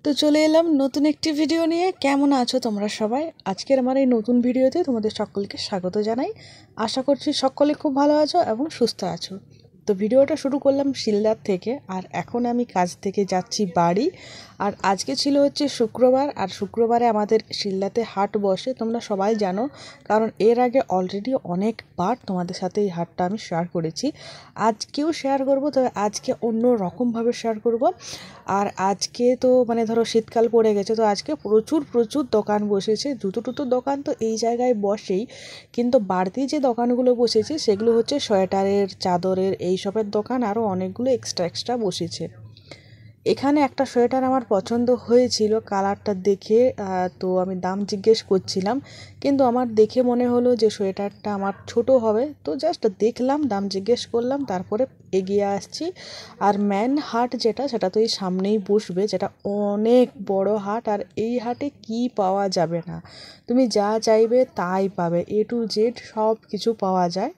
তো চলে এলাম নতুন একটি ভিডিও নিয়ে। কেমন আছো তোমরা সবাই? আজকের আমার এই নতুন ভিডিওতে তোমাদের সকলকে স্বাগত জানাই। আশা করছি সকলে খুব ভালো আছো এবং সুস্থ আছো। তো ভিডিওটা শুরু করলাম শিলদার থেকে, আর এখন আমি কাজ থেকে যাচ্ছি বাড়ি। আর আজকে ছিল হচ্ছে শুক্রবার, আর শুক্রবারে আমাদের শিলদাতে হাট বসে, তোমরা সবাই জানো, কারণ এর আগে অলরেডি অনেকবার তোমাদের সাথে এই হাটটা আমি শেয়ার করেছি। আজকেও শেয়ার করব, তবে আজকে অন্য রকমভাবে শেয়ার করব। আর আজকে তো ধরো শীতকাল পড়ে গেছে, তো আজকে প্রচুর প্রচুর দোকান বসেছে। জুতো টুতোর দোকান তো এই জায়গায় বসেই, কিন্তু বাড়তি যে দোকানগুলো বসেছে সেগুলো হচ্ছে সোয়েটারের, চাদরের, এইসবের দোকান। আরও অনেকগুলো এক্সট্রা বসেছে। এখানে একটা সোয়েটার আমার পছন্দ হয়েছিল কালারটা দেখে, তো আমি দাম জিজ্ঞেস করছিলাম, কিন্তু আমার দেখে মনে হলো যে সোয়েটারটা আমার ছোট হবে। তো জাস্ট দেখলাম, দাম জিজ্ঞেস করলাম, তারপরে এগিয়ে আসছি। আর মেন হাট যেটা, সেটা তো এই সামনেই বসবে, যেটা অনেক বড় হাট। আর এই হাটে কি পাওয়া যাবে না, তুমি যা চাইবে তাই পাবে, এ টু জেড সব কিছু পাওয়া যায়।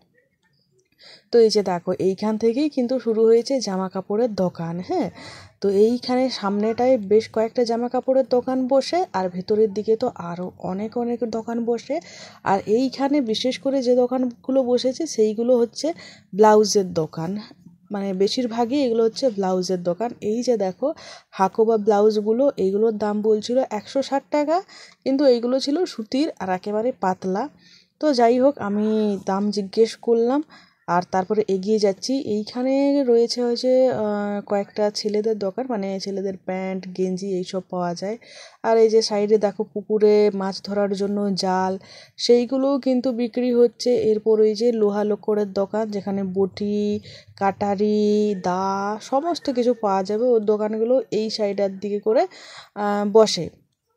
তো এই যে দেখো, এইখান থেকেই কিন্তু শুরু হয়েছে জামা কাপড়ের দোকান। হ্যাঁ, তো এইখানে সামনেটায় বেশ কয়েকটা জামা কাপড়ের দোকান বসে, আর ভেতরের দিকে তো আরও অনেক অনেক দোকান বসে। আর এইখানে বিশেষ করে যে দোকানগুলো বসেছে সেইগুলো হচ্ছে ব্লাউজের দোকান। বেশিরভাগই এগুলো হচ্ছে ব্লাউজের দোকান। এই যে দেখো, হাকোবা ব্লাউজগুলো, এইগুলোর দাম বলছিল 160 টাকা, কিন্তু এইগুলো ছিল সুতির আর একেবারে পাতলা। তো যাই হোক, আমি দাম জিজ্ঞেস করলাম আর তারপরে এগিয়ে যাচ্ছি। এইখানে রয়েছে হচ্ছে কয়েকটা ছেলেদের দোকান, ছেলেদের প্যান্ট গেঞ্জি এইসব পাওয়া যায়। আর এই যে সাইডে দেখো, পুকুরে মাছ ধরার জন্য জাল, সেইগুলোও কিন্তু বিক্রি হচ্ছে। এরপর ওই যে লোহা লক্করের দোকান, যেখানে বটি, কাটারি, দা সমস্ত কিছু পাওয়া যাবে। ওর দোকানগুলো এই সাইডের দিকে করে বসে।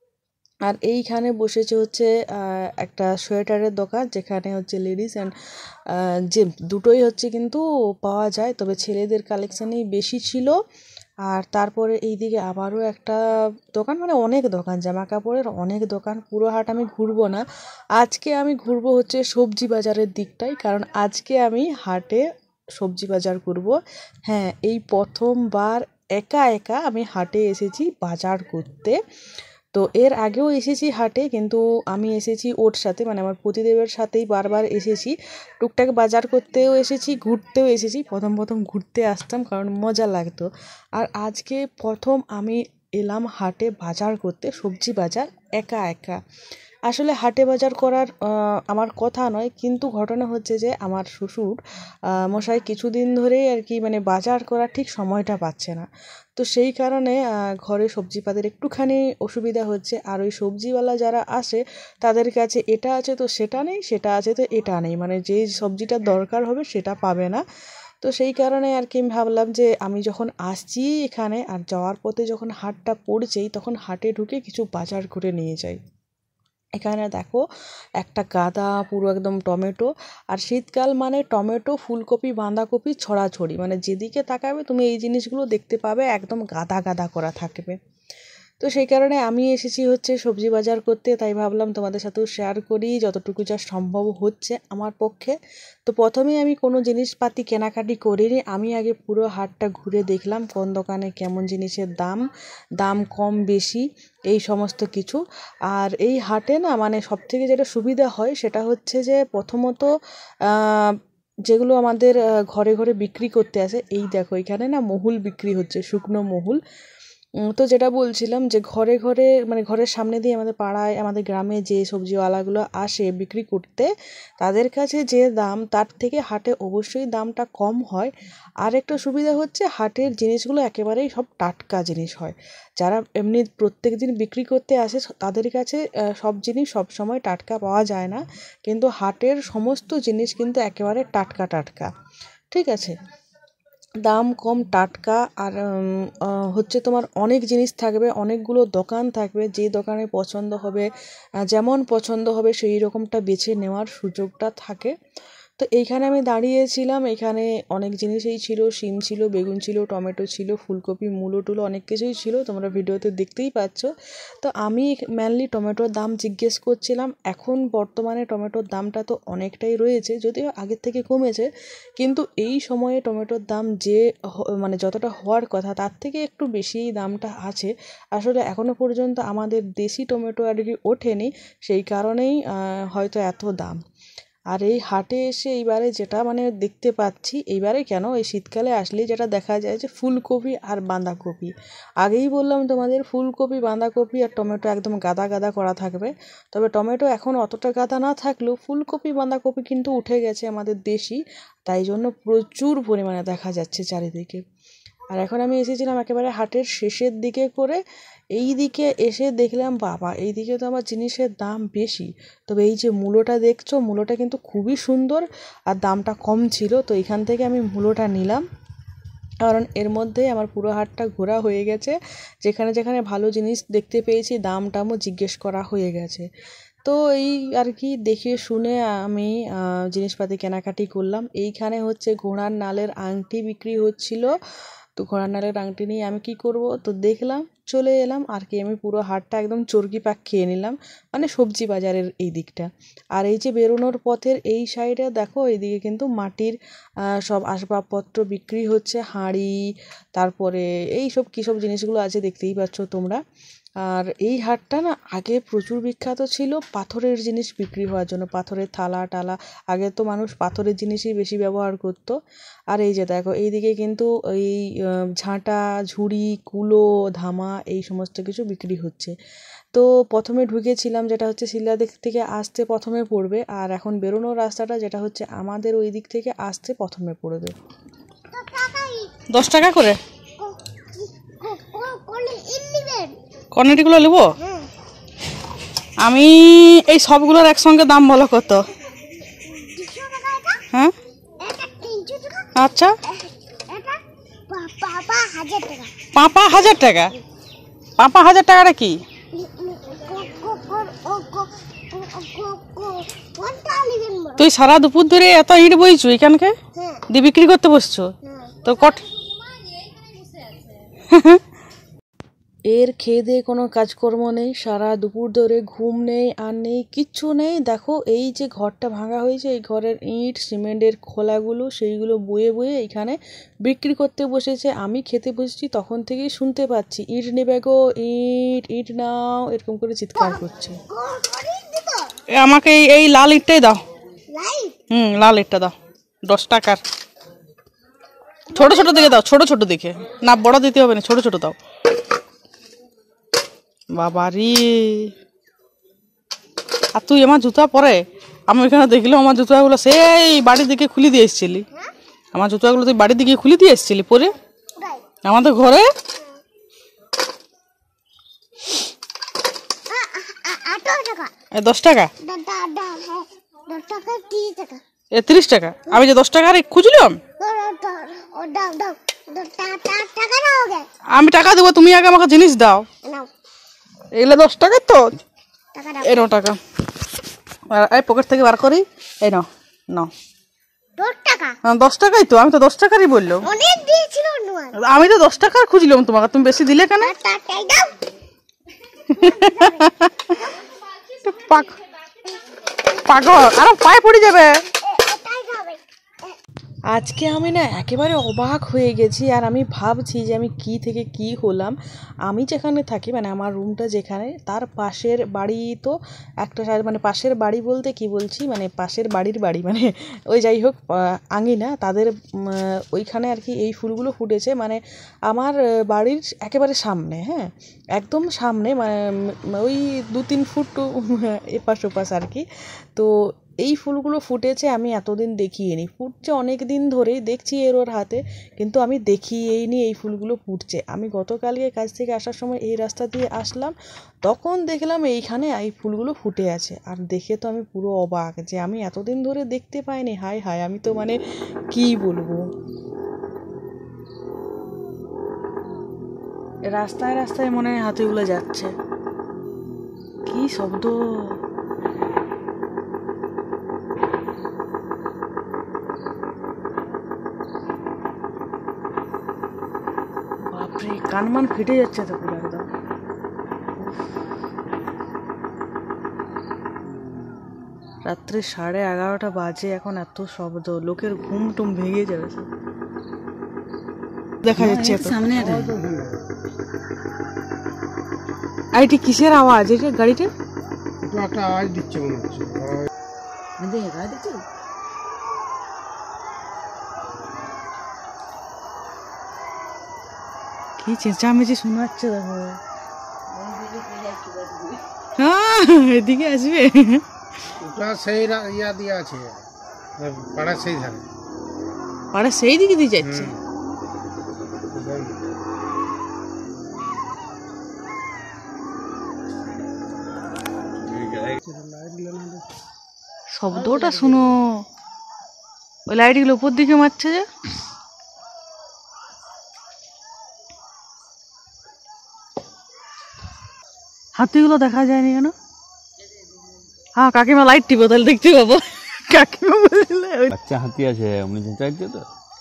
আর এইখানে বসেছে হচ্ছে একটা সোয়েটারের দোকান, যেখানে হচ্ছে লেডিস অ্যান্ড যে দুটোই হচ্ছে কিন্তু পাওয়া যায়, তবে ছেলেদের কালেকশানেই বেশি ছিল। আর তারপরে এইদিকে আবারও একটা দোকান, অনেক দোকান, জামা কাপড়ের অনেক দোকান। পুরো হাট আমি ঘুরবো না, আজকে আমি ঘুরবো হচ্ছে সবজি বাজারের দিকটাই, কারণ আজকে আমি হাটে সবজি বাজার করব। হ্যাঁ, এই প্রথমবার একা একা আমি হাটে এসেছি বাজার করতে। তো এর আগেও এসেছি হাটে, কিন্তু আমি এসেছি ওর সাথে, আমার পতিদেবের সাথেই বারবার এসেছি। টুকটাক বাজার করতেও এসেছি, ঘুরতেও এসেছি। প্রথম প্রথম ঘুরতে আসতাম কারণ মজা লাগতো। আর আজকে প্রথম আমি এলাম হাটে বাজার করতে, সবজি বাজার, একা একা। আসলে হাটে বাজার করার আমার কথা নয়, কিন্তু ঘটনা হচ্ছে যে আমার শ্বশুর মশাই কিছুদিন ধরেই আর কি বাজার করার ঠিক সময়টা পাচ্ছে না। তো সেই কারণে ঘরে সবজিপাতির একটুখানি অসুবিধা হচ্ছে। আর ওই সবজিওয়ালা যারা আসে, তাদের কাছে এটা আছে তো সেটা নেই, সেটা আছে তো এটা নেই, যেই সবজিটা দরকার হবে সেটা পাবে না। তো সেই কারণে আর কি আমি ভাবলাম যে আমি যখন আসছি এখানে, আর যাওয়ার পথে যখন হাটটা পড়ছেই, তখন হাটে ঢুকে কিছু বাজার করে নিয়ে যাই। এখানে দেখো, একটা গাদা পুরো একদম টমেটো। আর শীতকাল টমেটো, ফুলকপি, বাঁধাকপি ছড়াছড়ি, যেদিকে তাকাবে তুমি এই জিনিসগুলো দেখতে পাবে, একদম গাদা গাদা করা থাকবে। তো সেই কারণে আমি এসেছি হচ্ছে সবজি বাজার করতে, তাই ভাবলাম তোমাদের সাথেও শেয়ার করি যতটুকু যা সম্ভব হচ্ছে আমার পক্ষে। তো প্রথমেই আমি কোনো জিনিসপাতি কেনাকাটি করিনি, আমি আগে পুরো হাটটা ঘুরে দেখলাম কোন দোকানে কেমন জিনিসের দাম, দাম কম বেশি, এই সমস্ত কিছু। আর এই হাটে না সবথেকে যেটা সুবিধা হয় সেটা হচ্ছে যে প্রথমত যেগুলো আমাদের ঘরে ঘরে বিক্রি করতে আসে, এই দেখো এখানে না মহুল বিক্রি হচ্ছে, শুকনো মহুল। তো যেটা বলছিলাম যে ঘরে ঘরে ঘরের সামনে দিয়ে আমাদের পাড়ায়, আমাদের গ্রামে যে সবজিওয়ালাগুলো আসে বিক্রি করতে, তাদের কাছে যে দাম, তার থেকে হাটে অবশ্যই দামটা কম হয়। আর একটা সুবিধা হচ্ছে, হাটের জিনিসগুলো একেবারেই সব টাটকা জিনিস হয়। যারা এমনি প্রত্যেক দিন বিক্রি করতে আসে, তাদের কাছে সব জিনিস সব সময় টাটকা পাওয়া যায় না, কিন্তু হাটের সমস্ত জিনিস কিন্তু একেবারে টাটকা টাটকা। ঠিক আছে, দাম কম, টাটকা। আর হচ্ছে তোমার অনেক জিনিস থাকবে, অনেকগুলো দোকান থাকবে, যে দোকানে পছন্দ হবে, যেমন পছন্দ হবে সেই রকমটা বেছে নেওয়ার সুযোগটা থাকে। তো এইখানে আমি দাঁড়িয়েছিলাম, এখানে অনেক জিনিসই ছিল, শিম ছিল, বেগুন ছিল, টমেটো ছিল, ফুলকপি, মূলো টুলো অনেক কিছুই ছিল, তোমরা ভিডিওতে দেখতেই পাচ্ছ। তো আমি মেনলি টমেটোর দাম জিজ্ঞেস করছিলাম। এখন বর্তমানে টমেটোর দামটা তো অনেকটাই রয়েছে, যদিও আগের থেকে কমেছে, কিন্তু এই সময়ে টমেটোর দাম যে মানে যতটা হওয়ার কথা তার থেকে একটু বেশি দামটা আছে। আসলে এখনও পর্যন্ত আমাদের দেশি টমেটো আর কি ওঠেনি, সেই কারণেই হয়তো এত দাম। আর এই হাটে এসে এইবারে যেটা মানে দেখতে পাচ্ছি, এইবারে কেন এই শীতকালে আসলে যেটা দেখা যায় যে ফুলকপি আর বাঁধাকপি। আগেই বললাম তোমাদের, ফুলকপি, বাঁধাকপি আর টমেটো একদম গাদা গাদা করা থাকবে। তবে টমেটো এখন অতটা গাদা না থাকলেও ফুলকপি, বাঁধাকপি কিন্তু উঠে গেছে আমাদের দেশি, তাই জন্য প্রচুর পরিমাণে দেখা যাচ্ছে চারিদিকে। আর এখন আমি এসেছিলাম একেবারে হাটের শেষের দিকে করে, এই দিকে এসে দেখলাম বাবা, এই দিকে তো আমার জিনিসের দাম বেশি। তবে এই যে মূলোটা দেখছো, মূলোটা কিন্তু খুবই সুন্দর আর দামটা কম ছিল, তো এখান থেকে আমি মূলোটা নিলাম। কারণ এর মধ্যে আমার পুরো হাটটা ঘোরা হয়ে গেছে, যেখানে যেখানে ভালো জিনিস দেখতে পেয়েছি দাম টামও জিজ্ঞেস করা হয়ে গেছে। তো এই আর কি দেখে শুনে আমি জিনিসপাতি কেনাকাটি করলাম। এইখানে হচ্ছে ঘোড়ার নালের আংটি বিক্রি হচ্ছিল, তো ঘোড়ার নালের আংটি নিয়ে আমি কি করব, তো দেখলাম, চলে এলাম আর কি। আমি পুরো হাটটা একদম চর্কি পাক খেয়ে নিলাম, মানে সবজি বাজারের এই দিকটা। আর এই যে বেরোনোর পথের এই সাইডে দেখো, এইদিকে কিন্তু মাটির সব আসবাবপত্র বিক্রি হচ্ছে, হাঁড়ি, তারপরে এই সব কী সব জিনিসগুলো আছে দেখতেই পাচ্ছ তোমরা। আর এই হাটটা না আগে প্রচুর বিখ্যাত ছিল পাথরের জিনিস বিক্রি হওয়ার জন্য, পাথরের থালা টালা। আগে তো মানুষ পাথরের জিনিসই বেশি ব্যবহার করতো। আর এই যে দেখো, এইদিকে কিন্তু এই ঝাঁটা, ঝুড়ি, কুলো, ধামা এই সমস্ত কিছু বিক্রি হচ্ছে। তো প্রথমে ঢুকেছিলাম যেটা হচ্ছে শিলদা দিক থেকে আসতে প্রথমে পড়বে, আর এখন বেরোনোর রাস্তাটা যেটা হচ্ছে আমাদের ওই দিক থেকে আসতে প্রথমে পড়বে। 10 টাকা করে কোয়ান্টিটিগুলো নেবো আমি। এই সবগুলোর একসঙ্গে দাম বলো কত? হ্যাঁ আচ্ছা, 5,000 টাকা। 5,000 টাকাটা কি? তুই সারা দুপুর ধরে এত ইট বইছো এখানকে দিয়ে বিক্রি করতে বসছো তো কট এর খেয়ে দিয়ে কোনো কাজকর্ম নেই, সারা দুপুর ধরে ঘুম নেই আর নেই, কিচ্ছু নেই। দেখো এই যে ঘরটা ভাঙা হয়েছে, এই ঘরের ইট সিমেন্টের খোলাগুলো সেইগুলো বয়ে বয়ে এখানে বিক্রি করতে বসেছে। আমি খেতে বসেছি তখন থেকেই শুনতে পাচ্ছি ইট নেবে গো, ইট ইট নাও, এরকম করে চিৎকার করছে। আমাকে এই লাল ইটটাই দাও। লাল ইটটা দাও, 10 টাকার। ছোট ছোট দেখে দাও, ছোট ছোট দেখে, না বড় দিতে হবে না, ছোট ছোট দাও। বাবারি, আর তুই আমার জুতা পরে? আমি ওইখানে দেখলাম আমার জুতাগুলো সেই বাড়ির দিকে খুলে দিয়ে এসেছিলি। আমার জুতাগুলো তুই বাড়ির দিকে খুলে দিয়ে এসেছিলি পরে আমাদের ঘরে। 10 টাকা, 30 টাকা। আমি যে 10 টাকা খুঁজলাম, আমি টাকা দেবো, তুমি আগে আমাকে জিনিস দাও। এগুলো 10 টাকা তো, এই নাও টাকা। এই পকেট থেকে বার করি, এই নাও নাও। 10 টাকাই তো, আমি তো 10 টাকারই বললাম। আমি তো 10 টাকার খুঁজলাম তোমাকে, তুমি বেশি দিলে কেন? পাগল, আরো পায়ে পড়ে যাবে। আজকে আমি না একেবারে অবাক হয়ে গেছি, আর আমি ভাবছি যে আমি কি থেকে কি হলাম। আমি যেখানে থাকি, মানে আমার রুমটা যেখানে, তার পাশের বাড়ি তো একটা, মানে পাশের বাড়ি বলতে কি বলছি, মানে পাশের বাড়ির বাড়ি, মানে ওই যাই হোক আঙিনা তাদের, ওইখানে আর কি এই ফুলগুলো ফুটেছে, মানে আমার বাড়ির একেবারে সামনে, হ্যাঁ একদম সামনে, মানে ওই 2-3 ফুট এপাশ ওপাশ আর কি। তো এই ফুলগুলো ফুটেছে, আমি এতদিন দেখিনি, ফুটছে অনেক দিন ধরেই দেখছি ওর হাতে, কিন্তু আমি দেখিইনি এই ফুলগুলো ফুটছে। আমি গতকালকে কাজ থেকে আসার সময় এই রাস্তা দিয়ে আসলাম, তখন দেখলাম এইখানে এই ফুলগুলো ফুটে আছে। আর দেখে তো আমি পুরো অবাক যে আমি এতদিন ধরে দেখতে পাইনি। হায় হায়, আমি তো মানে কি বলবো। রাস্তায় রাস্তায় মনে হয় হাতিগুলো যাচ্ছে, কি শব্দ। কানমান ফেটে যাচ্ছে তো পুরো একদম। রাত্রে 11:30 বাজে, এখন এত শব্দ, লোকের ঘুম টুম ভেঙে যাবে সব। দেখা যাচ্ছে সামনে আইটি কিসের আওয়াজ? এটা গাড়িটা একটা আওয়াজ দিচ্ছে মনে হচ্ছে। কি চেঁচামেচি শোনাচ্ছে দেখো। হ্যাঁ এদিকে আসবে। ওটা সেই ইয়া দিয়ে আছে, পাড়ার সেই ধারে। পাড়া সেই দিকে দিয়ে যাচ্ছে। শব্দটা শুনো, ওই লাইটগুলো উপর দিকে মারছে যে। হাতিগুলো দেখা যায়নি কেন? হ্যাঁ কাকিমা লাইট টিপো, তাহলে দেখতে পাবো। কাকিমা বললে বাচ্চা হাতি আছে, উনি চেঁচাইছে তো।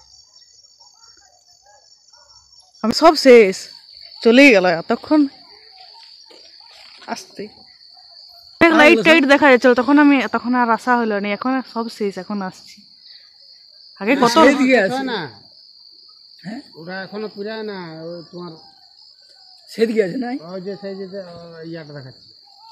আমি সব শেষ, চলেই গেল এতক্ষণ আসতে। লাইট টাইট দেখা যাচ্ছিল তখন আর আসা হলো না। এখন সব শেষ, এখন আসছি। আগে কত না, ওরা এখনো পুরায় না। তোমার সেদিকে আছে না, ওই যে সেই যে ইয়াটা দেখাচ্ছে।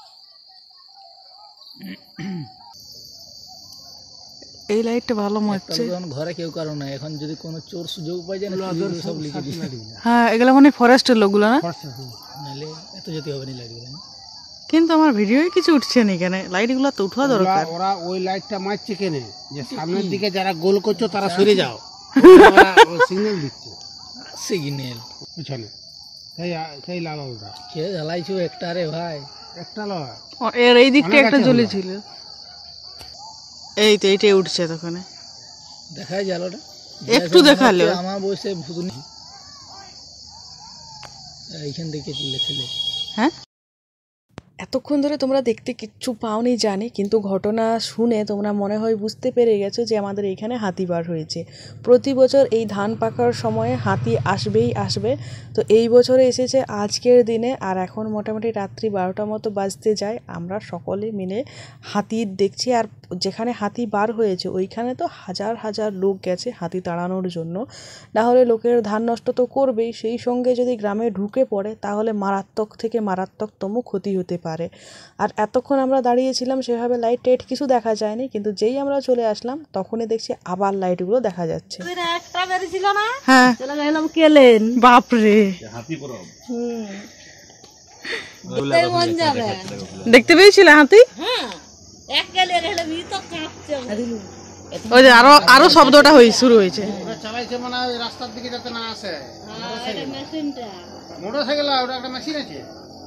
এই লাইটটা ভালো মারছে। ঘরে কেউ কারো না, এখন যদি কোনো চোর সুযোগ পাই যায় না সব লিখে দিই। হ্যাঁ এগুলো মানে ফরেস্টের লোকগুলো না, নাহলে এত যেতে হবে না লাইটগুলো। কিন্তু আমার ভিডিওয় কিছু উঠছে না কেন? লাইটগুলো তো উঠা দরকার। ওরা ওই লাইটটা মারছে কেন? যে সামনের দিকে যারা গোল করছো তারা সরে যাও, সিগন্যাল দিচ্ছে। সিগন্যাল পিছনে সেই লাল আলোটা কে জ্বালাইছো একটা রে ভাই, একটা লয়। এর এই দিকটা একটা জ্বলেছিল। এই তো এইটাই উঠছে তখন। দেখাই জালোটা একটু দেখালো। আমার বসে ভুতুনি এইখান থেকে ছেলে। হ্যাঁ এতক্ষণ ধরে তোমরা দেখতে কিচ্ছু পাওনি জানি, কিন্তু ঘটনা শুনে তোমরা মনে হয় বুঝতে পেরে গেছো যে আমাদের এইখানে হাতি বার হয়েছে। প্রতি বছর এই ধান পাকার সময়ে হাতি আসবেই আসবে। তো এই বছরে এসেছে আজকের দিনে, আর এখন মোটামুটি রাত্রি 12টার মতো বাজতে যায়। আমরা সকলে মিলে হাতি দেখছি, আর যেখানে হাতি বার হয়েছে ওইখানে তো হাজার হাজার লোক গেছে হাতি তাড়ানোর জন্য। না হলে লোকের ধান নষ্ট তো করবেই, সেই সঙ্গে যদি গ্রামে ঢুকে পড়ে তাহলে মারাত্মক থেকে মারাত্মকতম ক্ষতি হতে পারে। আর এতক্ষণ আমরা দাঁড়িয়েছিলাম, সেভাবে লাইট টাইট কিছু দেখা যায়নি, কিন্তু যেই আমরা চলে আসলাম তখনই দেখছি আবার লাইটগুলো দেখা যাচ্ছে। হ্যাঁ বাপরে, দেখতে পেয়েছিলে হাতি? ওই যে আরো শব্দটা শুরু হয়েছে। চালাইছে মানে ওই রাস্তার দিকে যাতে না আসে। মোটরসাইকেল ওটা একটা মেশিন আছে,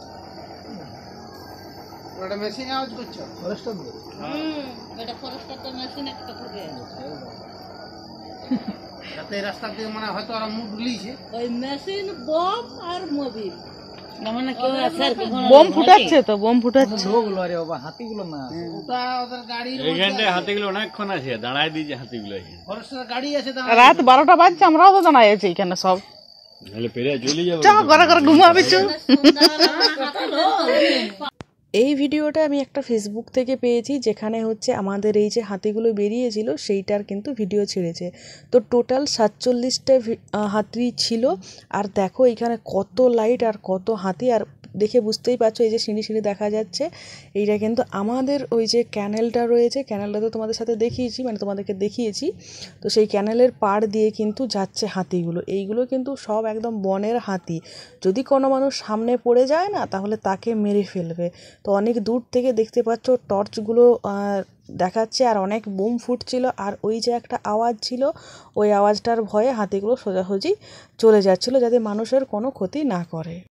ওটা মেশিন আওয়াজ করছে। ফরেস্টার এটা ফরেস্টার মেশিন একটা থাকে যাতে রাস্তার দিকে মানে হয়তো আর মুড লিছে ওই মেশিন বম আর মোবিল মানে কেউ আছে বম ফুটাচ্ছে, তো বম ফুটাচ্ছে। ওগুলো আরে বাবা হাতিগুলো না, ওটা ওদের গাড়ির এইখানটা হাতিগুলো অনেকক্ষণ আছে, দাঁড়ায় দিয়েছে হাতিগুলো। ফরেস্টার গাড়ি আছে, রাত 12টা বাজছে, আমরাও তো দাঁড়ায় আছি এখানে সব। নাহলে পেরে চলে যাবে। চা ঘরে ঘরে ঘুমাবে। এই ভিডিওটা আমি একটা ফেসবুক থেকে পেয়েছি, যেখানে হচ্ছে আমাদের এই যে হাতিগুলো বেরিয়েছিল সেইটার কিন্তু ভিডিও ছেড়েছে। তো টোটাল 47টা হাতি ছিল। আর দেখো এখানে কত লাইট আর কত হাতি, আর দেখে বুঝতেই পারছো এই যে সিঁড়ি সিঁড়ি দেখা যাচ্ছে, এইটা কিন্তু আমাদের ওই যে ক্যানেলটা রয়েছে, ক্যানেলটা তো তোমাদের সাথে দেখিয়েছি, মানে তোমাদেরকে দেখিয়েছি। তো সেই ক্যানেলের পাড় দিয়ে কিন্তু যাচ্ছে হাতিগুলো। এইগুলো কিন্তু সব একদম বনের হাতি, যদি কোনো মানুষ সামনে পড়ে যায় না তাহলে তাকে মেরে ফেলবে। তো অনেক দূর থেকে দেখতে পাচ্ছ টর্চগুলো দেখাচ্ছে, আর অনেক বোম ফুটছিল, আর ওই যে একটা আওয়াজ ছিল, ওই আওয়াজটার ভয়ে হাতিগুলো সোজাসুজি চলে যাচ্ছিলো যাতে মানুষের কোনো ক্ষতি না করে।